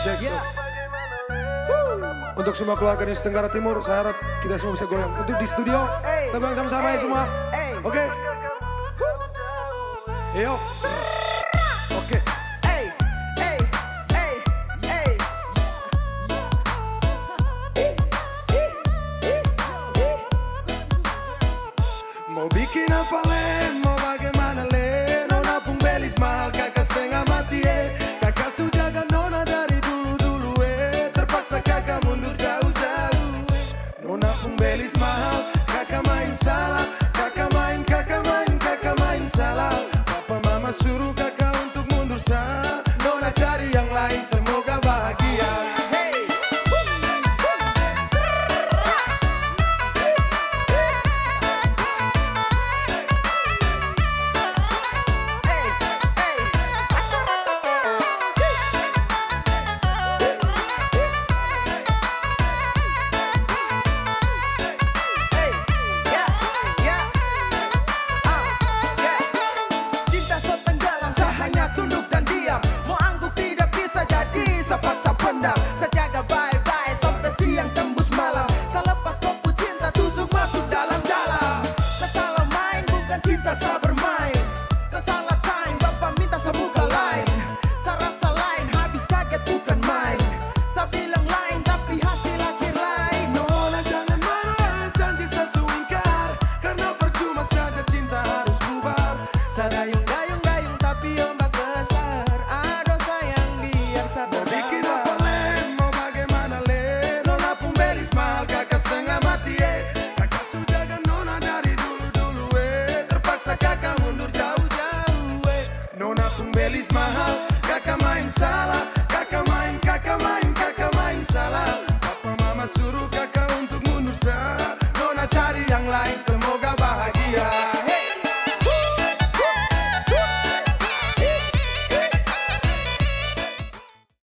Cek. Untuk semua keluarga di Tenggara Timur, saya harap kita semua bisa goyang. Untuk di studio, kita goyang sama-sama ya semua. Oke? Yo. Oke. Mau bikin apa le, mau bagaimana le, nona pun belis mahal kakak setengah mati kakak sudah jaga nona dari dulu-dulu terpaksa kakak mundur jauh-jauh nona pun belis mahal, kakak main salah, kakak main salah, papa mama suruh kakak untuk mundur sana, nona cari yang lain semoga bahagia. Saya jaga baik-baik sampai siang tembus malam. Saya lepas kopu cinta tusuk masuk dalam-dalam. Saya salah main bukan cinta saya bermain. Saya salah time bapak minta saya buka lain. Saya rasa lain habis kaget bukan main. Saya bilang lain tapi hasil akhir lain. Nona jangan marah, janji saya ingkar, karena percuma saja cinta harus bubar. Saya dayung-dayung tapi ombak besar. Aduh sayang biar saya bikin apa le, mau bagaimana le, nona pun belis mahal kakak setengah mati kakak sudah jaga nona dari dulu-dulu terpaksa kakak mundur jauh-jauh nona pun belis mahal, kakak main salah, kakak main salah, papa mama suruh kakak untuk mundur sana, nona cari yang lain.